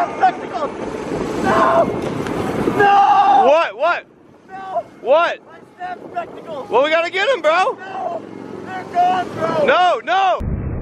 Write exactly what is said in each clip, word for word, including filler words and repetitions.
have spectacles! No! No! What? What? No! What? My snap spectacles! Well, we gotta get them, bro! No! They're gone, bro! No, no!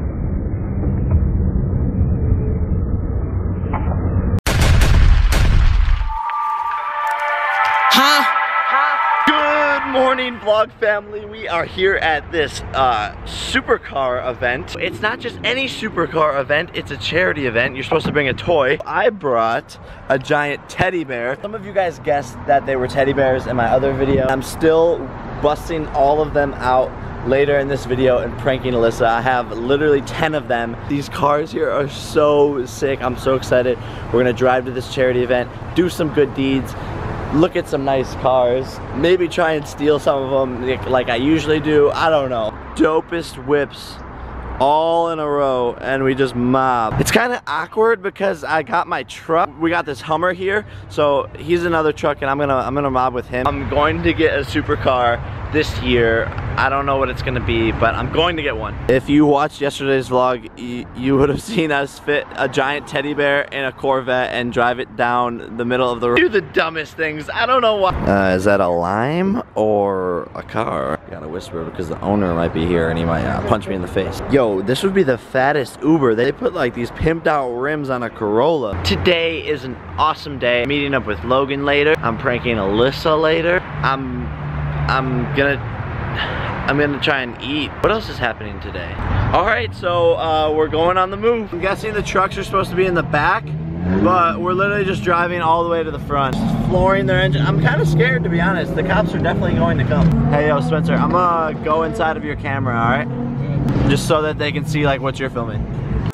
Huh? Good morning, vlog family. We are here at this uh, supercar event. It's not just any supercar event, it's a charity event. You're supposed to bring a toy. I brought a giant teddy bear. Some of you guys guessed that they were teddy bears in my other video. I'm still busting all of them out later in this video and pranking Alyssa. I have literally ten of them. These cars here are so sick. I'm so excited. We're gonna drive to this charity event, do some good deeds, look at some nice cars, maybe try and steal some of them like I usually do. I don't know. Dopest whips all in a row, and we just mob. It's kind of awkward because I got my truck. We got this Hummer here, so he's another truck, and I'm gonna I'm gonna mob with him. I'm going to get a supercar this year. I don't know what it's gonna be, but I'm going to get one. If you watched yesterday's vlog, you, you would have seen us fit a giant teddy bear in a Corvette and drive it down the middle of the road. Do the dumbest things. I don't know why. Uh, is that a lime or a car? I gotta whisper because the owner might be here and he might uh, punch me in the face. Yo, this would be the fattest Uber. They put like these pimped out rims on a Corolla. Today is an awesome day. I'm meeting up with Logan later. I'm pranking Alyssa later. I'm I'm gonna I'm gonna try and eat. What else is happening today? All right, so uh, we're going on the move. I'm guessing the trucks are supposed to be in the back, but we're literally just driving all the way to the front, flooring their engine. I'm kind of scared, to be honest. The cops are definitely going to come. Hey, yo, Spencer, I'm gonna go inside of your camera, all right? Just so that they can see like what you're filming.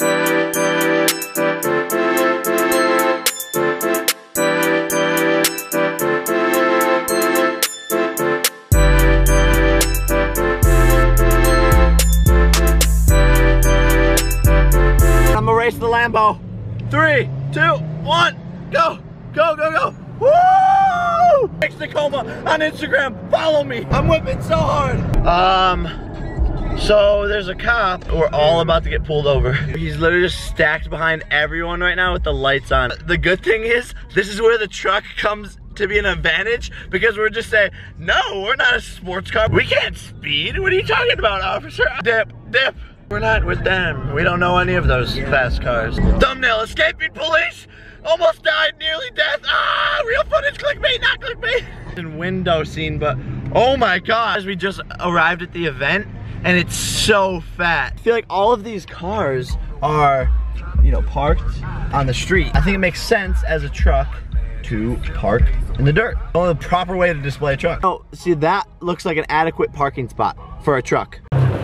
The Lambo. Three, two, one, go, go, go, go. Woo! Next Tacoma on Instagram. Follow me. I'm whipping so hard. Um, so there's a cop. We're all about to get pulled over. He's literally just stacked behind everyone right now with the lights on. The good thing is, this is where the truck comes to be an advantage because we're just saying, no, we're not a sports car. We can't speed. What are you talking about, officer? Dip, dip. We're not with them. We don't know any of those fast cars. Thumbnail, escaping police, almost died, nearly death. Ah, real footage, clickbait, not clickbait. In window scene, but oh my gosh. We just arrived at the event and it's so fat. I feel like all of these cars are, you know, parked on the street. I think it makes sense as a truck to park in the dirt. Only the proper way to display a truck. Oh, see, that looks like an adequate parking spot for a truck.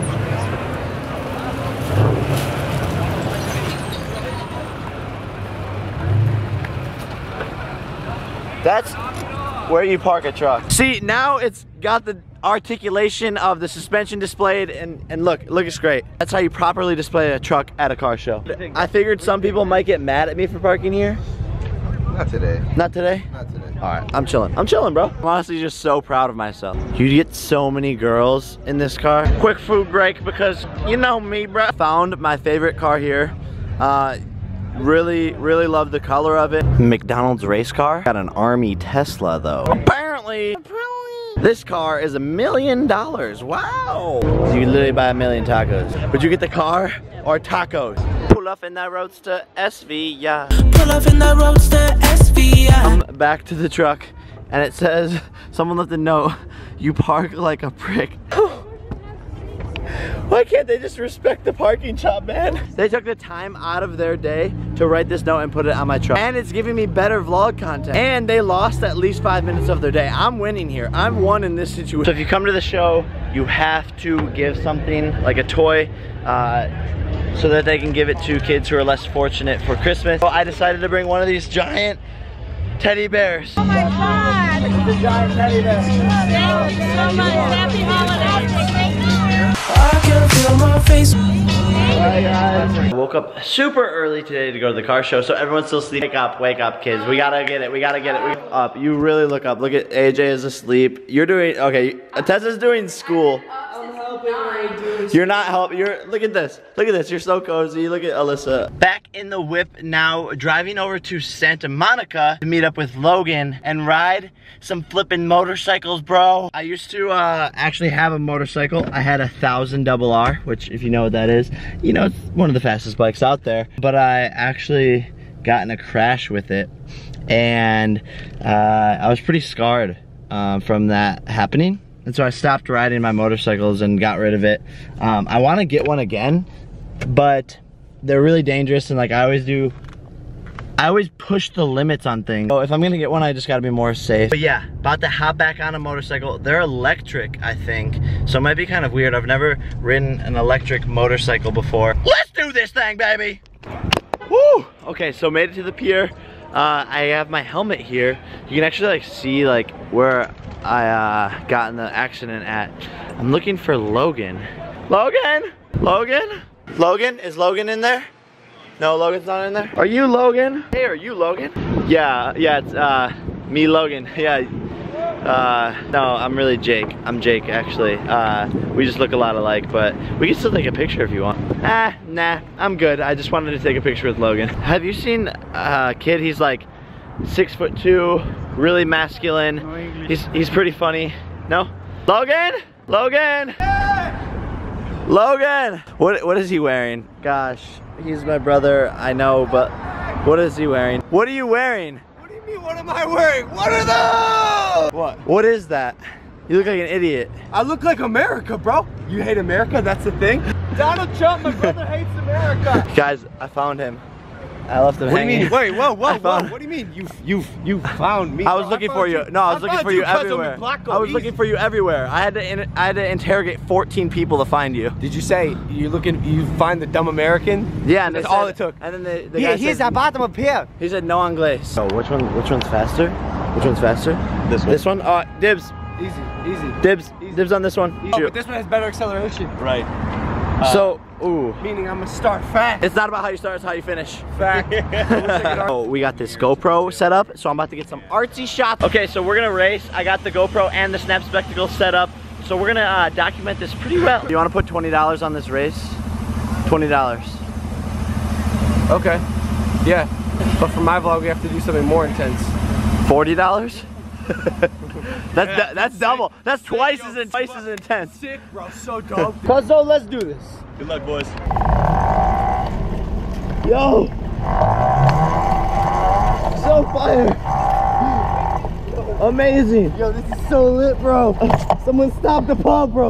That's where you park a truck. See, now it's got the articulation of the suspension displayed, and, and look, look, it's great. That's how you properly display a truck at a car show. I figured some people might get mad at me for parking here. Not today. Not today? Not today. All right, I'm chilling. I'm chilling, bro. I'm honestly just so proud of myself. You get so many girls in this car. Quick food break because you know me, bro. Found my favorite car here. Uh, Really, really love the color of it. McDonald's race car. Got an Army Tesla though. Apparently, apparently, this car is a million dollars. Wow. You can literally buy a million tacos. Would you get the car or tacos? Pull up in that Roadster S V, yeah. Pull up in that Roadster S V, yeah. I'm back to the truck and it says, someone left a note, you park like a prick. Why can't they just respect the parking job, man? They took the time out of their day to write this note and put it on my truck. And it's giving me better vlog content. And they lost at least five minutes of their day. I'm winning here. I'm one in this situation. So if you come to the show, you have to give something, like a toy, uh, so that they can give it to kids who are less fortunate for Christmas. So I decided to bring one of these giant teddy bears. Oh my God! It's a giant teddy bear. Thank you so much. Happy holidays. Thank you. I can feel my face. Hi guys. I woke up super early today to go to the car show, so everyone's still sleeping. Wake up, wake up, kids. We gotta get it. We gotta get it. We up. You really look up. Look at A J is asleep. You're doing okay. Tessa's doing school. helping when I do. You're not helping. You're look at this. Look at this. You're so cozy. Look at Alyssa. Back in the whip now, driving over to Santa Monica to meet up with Logan and ride some flipping motorcycles, bro. I used to uh, actually have a motorcycle. I had a thousand double R, which if you know what that is, you know it's one of the fastest bikes out there. But I actually got in a crash with it, and uh, I was pretty scarred uh, from that happening. And so I stopped riding my motorcycles and got rid of it. Um, I want to get one again, but they're really dangerous, and like I always do, I always push the limits on things. So if I'm gonna get one, I just gotta be more safe. But yeah, about to hop back on a motorcycle. They're electric, I think. So it might be kind of weird. I've never ridden an electric motorcycle before. Let's do this thing, baby! Woo! Okay, so made it to the pier. Uh, I have my helmet here. You can actually like see like where I uh, got in the accident at. I'm looking for Logan. Logan? Logan? Logan? Is Logan in there? No, Logan's not in there. Are you Logan? Hey, are you Logan? Yeah, yeah, it's uh, me, Logan. Yeah. Uh, no, I'm really Jake. I'm Jake, actually. Uh, we just look a lot alike, but we can still take a picture if you want. Ah, nah, I'm good. I just wanted to take a picture with Logan. Have you seen uh, Kid? He's like six foot two, really masculine. He's he's pretty funny. No? Logan? Logan? Logan! What what is he wearing? Gosh, he's my brother, I know, but what is he wearing? What are you wearing? What do you mean, what am I wearing? What are those? What? What is that? You look like an idiot. I look like America, bro. You hate America? That's the thing? Donald Trump, my brother hates America. Guys, I found him. I left him What do you hanging. mean? Wait, whoa, whoa, I whoa. found- What do you mean? You you you found me? I was bro. looking found for you. No, I was looking found for you because I'm everywhere. in Blacko, I was easy. looking for you everywhere. I had to in, I had to interrogate fourteen people to find you. Did you say you looking? You find the dumb American? Yeah, and That's they all said- it took. And then the, the He, guy he's said, at bottom of here. he said no English. So which one? Which one's faster? Which one's faster? This one. This one. Uh, dibs. Easy, easy. Dibs. Dibs on this one. Oh, but this one has better acceleration. Right. so, ooh. Meaning I'm gonna start fast. It's not about how you start, it's how you finish. Fact. Oh, we got this GoPro set up, so I'm about to get some artsy shots. Okay, so we're gonna race. I got the GoPro and the Snap Spectacles set up, so we're gonna uh, document this pretty well. You wanna put twenty dollars on this race? twenty dollars. Okay. Yeah. But for my vlog, we have to do something more intense. forty dollars? that's yeah, that's double. That's twice as in, twice as intense. Sick, bro. So dope. Cuzzo, let's do this. Good luck, boys. Yo! So fire! Amazing! Yo, this is so lit, bro. Someone stop the pump, bro.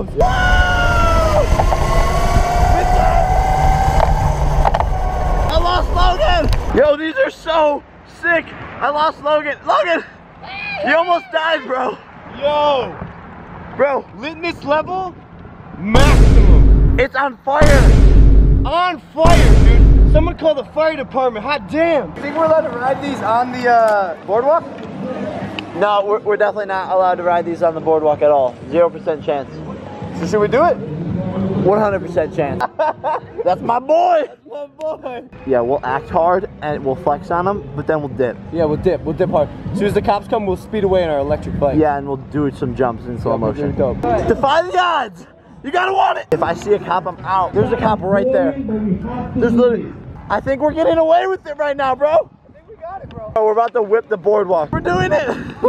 I lost Logan! Yo, these are so sick! I lost Logan. Logan! You almost died, bro. Yo! Bro, Litness level? Maximum. it's on fire! On fire, dude. Someone call the fire department. Hot damn. Think we're allowed to ride these on the uh, boardwalk? No, we're, we're definitely not allowed to ride these on the boardwalk at all. Zero percent chance. So should we do it? one hundred percent chance. That's my boy! My boy. Yeah, we'll act hard and we'll flex on them, but then we'll dip. Yeah, we'll dip. We'll dip hard. As soon as the cops come, we'll speed away in our electric bike. Yeah, and we'll do some jumps in slow Yeah, we'll do motion. it dope. Defy the odds! You gotta want it! If I see a cop, I'm out. There's a cop right there. There's literally... I think we're getting away with it right now, bro. I think we got it, bro. Oh, we're about to whip the boardwalk. We're doing it!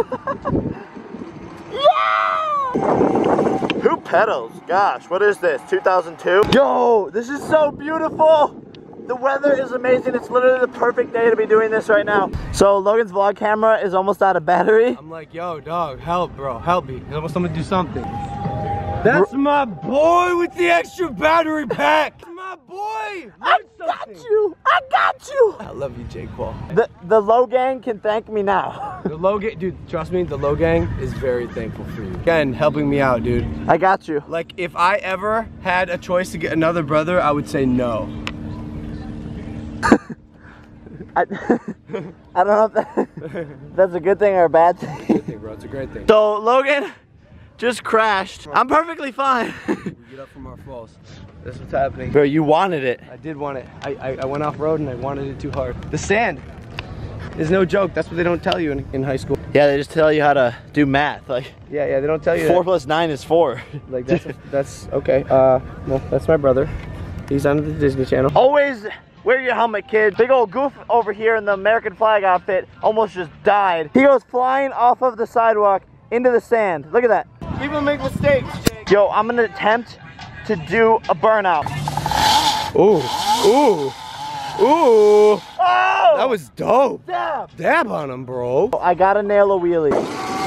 Yeah! Who pedals? Gosh, what is this? two thousand two? Yo, this is so beautiful! The weather is amazing. It's literally the perfect day to be doing this right now. So Logan's vlog camera is almost out of battery. I'm like, yo, dog, help, bro. Help me. I want someone to do something. That's my boy with the extra battery pack. That's my boy. I got you! I got you! I love you, Jake Paul. The, the Low Gang can thank me now. The Low Gang, dude, trust me, the Low Gang is very thankful for you. Again, helping me out, dude. I got you. Like, if I ever had a choice to get another brother, I would say no. I, I don't know if that, that's a good thing or a bad thing. Good thing, bro. It's a great thing. So Logan just crashed. I'm perfectly fine. We get up from our falls. That's what's happening. Bro, you wanted it. I did want it. I, I, I went off road and I wanted it too hard. The sand. is no joke. That's what they don't tell you in, in high school. Yeah, they just tell you how to do math. Like, Yeah, yeah, they don't tell you four that. plus nine is four. Like that's that's okay. Uh, no, that's my brother. He's on the Disney Channel. Always wear your helmet, kid. Big old goof over here in the American flag outfit almost just died. He goes flying off of the sidewalk into the sand. Look at that. People make mistakes, Jake. Yo, I'm gonna attempt to do a burnout. Ooh, ooh, ooh. Oh! That was dope. Dab! Dab on him, bro. I gotta nail a wheelie.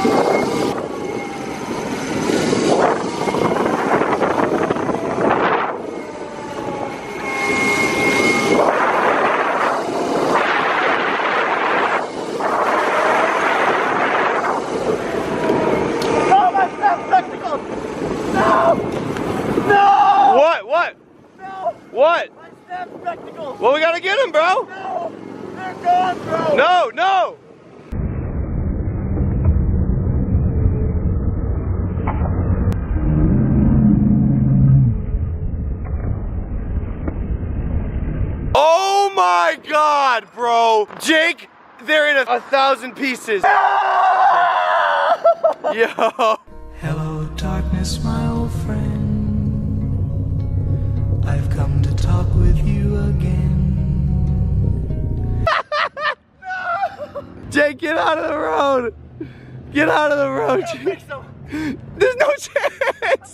Oh, my snap spectacles! No! No! What? What? No! What? My snap spectacles! Well, we gotta get him, bro. No! They're gone, bro! No, no. Oh my God, bro. Jake, they're in a, a thousand pieces. Yo. Hello, darkness, my old friend. I've come to talk with you again. Jake, get out of the road. Get out of the road, Jake. There's no chance.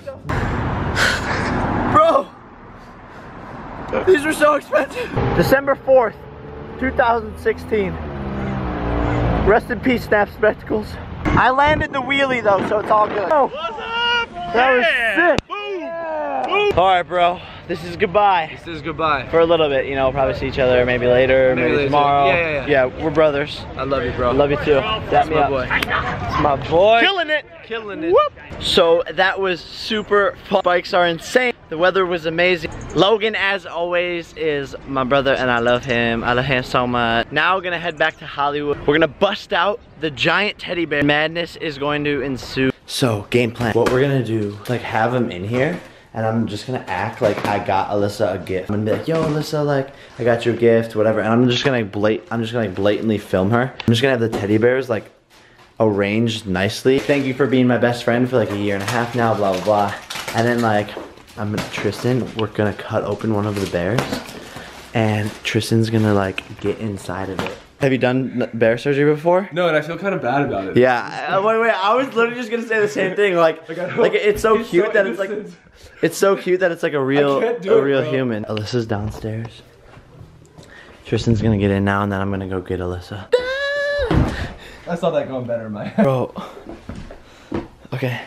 Bro. These were so expensive. December fourth, two thousand sixteen. Rest in peace, Snap Spectacles. I landed the wheelie though, so it's all good. Oh, What's up? that was sick. Boom. All right, bro. This is goodbye. This is goodbye. For a little bit, you know, probably see each other maybe later, maybe, Maybe later. tomorrow. Yeah, yeah, yeah. we're brothers. I love you, bro. I love you too. Dap That's me my up. boy. It's my boy. Killing it. Killing it. Whoop. So that was super fun. Bikes are insane. The weather was amazing. Logan, as always, is my brother and I love him. I love him so much. Now we're gonna head back to Hollywood. We're gonna bust out the giant teddy bear. Madness is going to ensue. So, game plan. What we're gonna do, like have him in here, and I'm just gonna act like I got Alyssa a gift. I'm gonna be like, yo, Alyssa, like, I got you a gift, whatever. And I'm just gonna blat I'm just gonna like, blatantly film her. I'm just gonna have the teddy bears like arranged nicely. Thank you for being my best friend for like a year and a half now, blah, blah, blah. And then like, I'm gonna, Tristan, we're gonna cut open one of the bears and Tristan's gonna like get inside of it. Have you done bear surgery before? No, and I feel kind of bad about it. Yeah, uh, wait, wait, I was literally just gonna say the same thing. Like, Like, I like it's so it's cute so that it's like, innocent. it's so cute that it's like a real, can't do a it, real bro. human. Alyssa's downstairs. Tristan's gonna get in now and then I'm gonna go get Alyssa. I saw that going better in my head. Bro. Okay.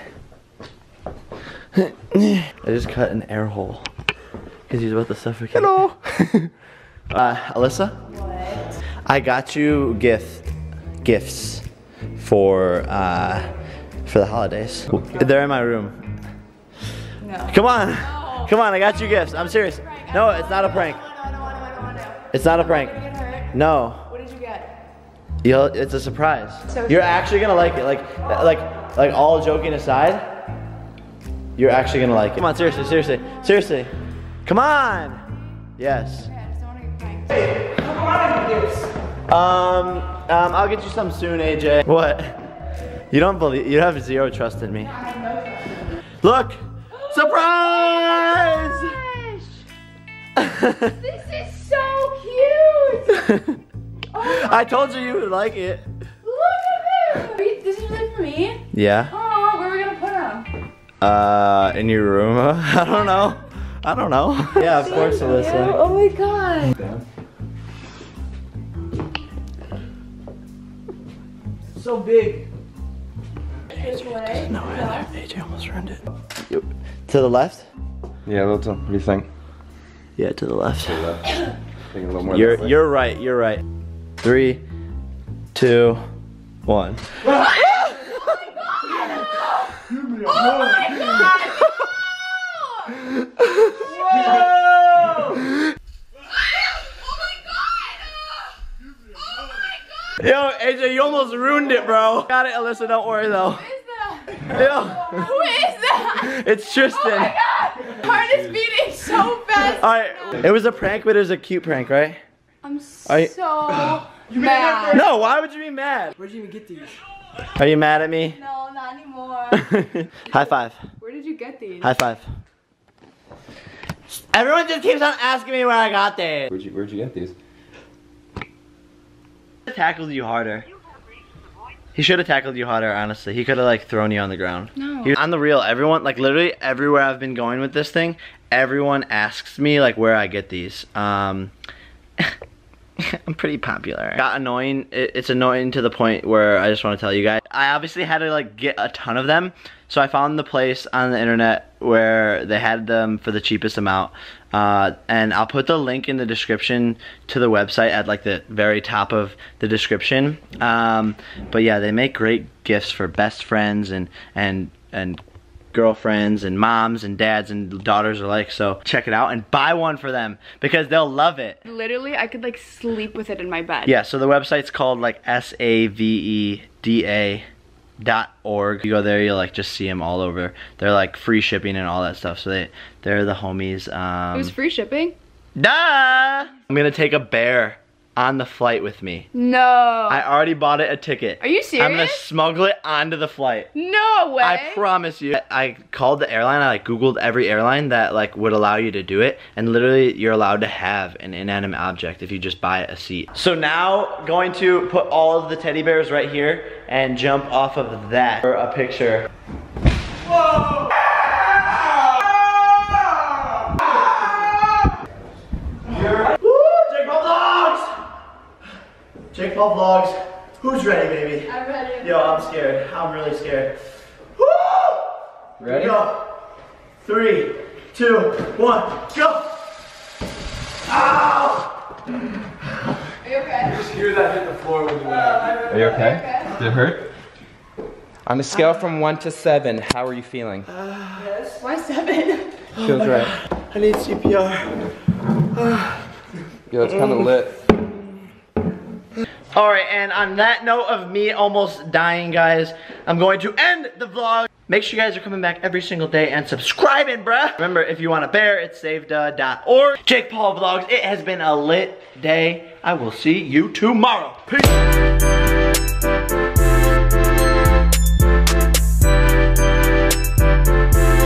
I just cut an air hole. Because he's about to suffocate. Hello. uh, Alyssa? What? I got you gift gifts for uh for the holidays. They're in my room. No. Come on. No. Come on, I got you gifts. I'm serious. No, it's not a prank. It's not a prank. No. What did you get? You'll, it's a surprise. So You're sweet. actually gonna like it. Like, like, like all joking aside, you're actually gonna like it. Come on, seriously, seriously, seriously. Come on. Yes. Okay, I just don't want to get pranked. Um, um, I'll get you some soon, A J. What? You don't believe? You have zero trust in me. I have no trust in you. Look, surprise! This is so cute! Oh, I told you you would like it. look at this! Are you, this is really for me? Yeah. Oh, where are we gonna put him? Uh, in your room? I don't know. I don't know. Yeah, of course, Alyssa. Oh my god. So big. This way? No, A J almost ruined it. You- To the left? Yeah, a little. What do you think? Yeah, to the left. Think a little more You're this way. you're right. You're right. Three, two, one. Oh my god! Yo, A J, you almost ruined it, bro. Got it, Alyssa. Don't worry though. Who is that? Yo, Who is that? it's Tristan. Oh my god! Heart is beating so fast. All right, it was a prank, but it was a cute prank, right? I'm Are you- so mad. No, why would you be mad? Where'd you even get these? Are you mad at me? No, not anymore. High five. Where did you get these? High five. Everyone just keeps on asking me where I got these. Where'd you Where'd you get these? He tackled you harder. He should have tackled you harder, honestly. He could have like thrown you on the ground. No. He, on the real, everyone, like literally everywhere I've been going with this thing, everyone asks me like where I get these. Um, I'm pretty popular. Got annoying. It, it's annoying to the point where I just want to tell you guys. I obviously had to like get a ton of them. So I found the place on the internet where they had them for the cheapest amount. Uh, and I'll put the link in the description to the website at like the very top of the description. Um, but yeah, they make great gifts for best friends and, and, and girlfriends and moms and dads and daughters alike. So check it out and buy one for them because they'll love it. Literally, I could like sleep with it in my bed. Yeah, so the website's called like S A V E D A dot org. You go there, you'll like just see them all over. They're like free shipping and all that stuff. So they they're the homies. Um, It was free shipping? Duh! I'm gonna take a bear on the flight with me. No. I already bought it a ticket. Are you serious? I'm gonna smuggle it onto the flight. No way. I promise you. I called the airline. I like Googled every airline that like would allow you to do it, and literally you're allowed to have an inanimate object if you just buy a seat. So now going to put all of the teddy bears right here and jump off of that for a picture. Whoa! Jake Paul Vlogs! Jake Paul Vlogs. Who's ready, baby? I'm ready. Yo, I'm scared. I'm really scared. Woo! Ready? Go. Three, two, one, go! Ow! Are you okay? Just hear that hit the floor when you went out. Are you okay? Did it hurt? On a scale from one to seven, how are you feeling? Why seven? Feels right. I need C P R. Yo, it's kind of lit. Alright, and on that note of me almost dying, guys, I'm going to end the vlog. Make sure you guys are coming back every single day and subscribing, bruh. Remember, if you want a bear, it's saved dot org. Jake Paul Vlogs, it has been a lit day. I will see you tomorrow. Peace.